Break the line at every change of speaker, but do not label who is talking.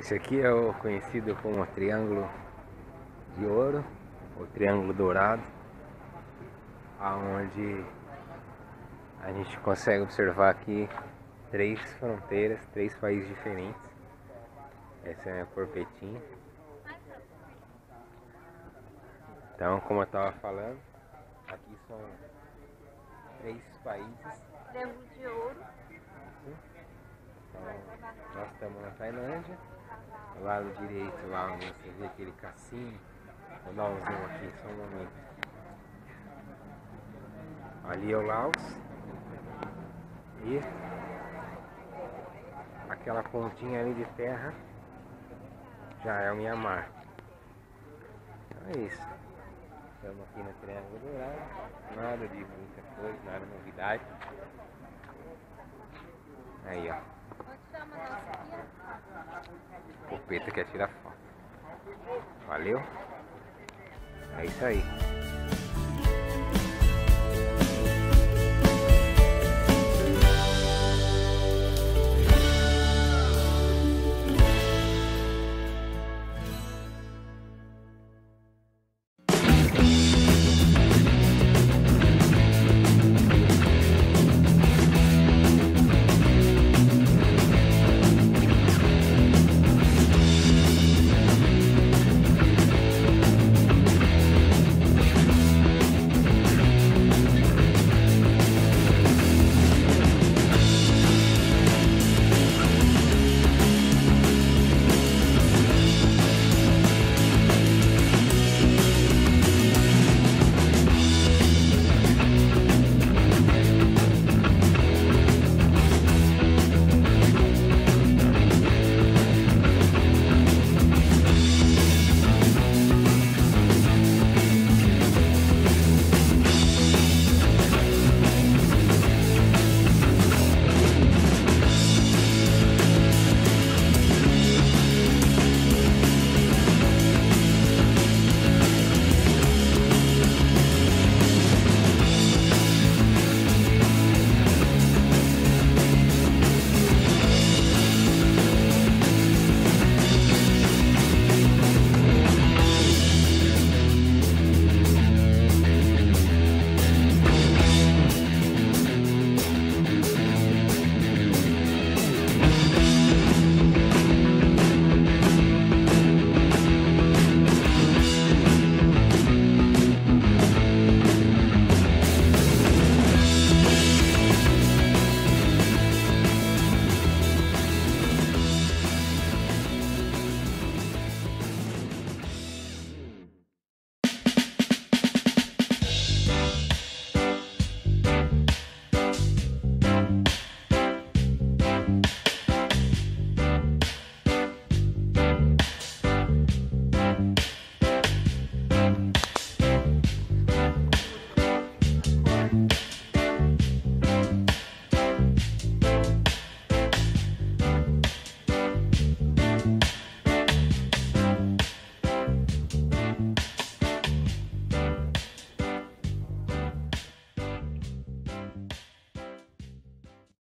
Esse aqui é o conhecido como Triângulo de Ouro, ou Triângulo Dourado, aonde a gente consegue observar aqui três fronteiras, três países diferentes. Essa é a minha porpetinha. Então, como eu estava falando, aqui são três países.
Triângulo de Ouro.
Então, nós estamos na Tailândia. Do lado direito, lá onde você vê aquele cassino. Vou dar um zoom aqui só um momento. Ali é o Laos. E aquela pontinha ali de terra já é o Mianmar. Então é isso. Estamos aqui no Triângulo Dourado. Nada de muita coisa, nada de novidade. Aí, ó. O Peta quer tirar foto. Valeu? É isso aí.